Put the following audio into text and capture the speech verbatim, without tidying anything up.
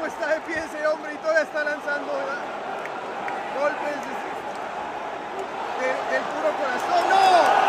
está de pie ese hombre y todavía está lanzando, ¿verdad? Golpes de, de, del puro corazón. ¡No!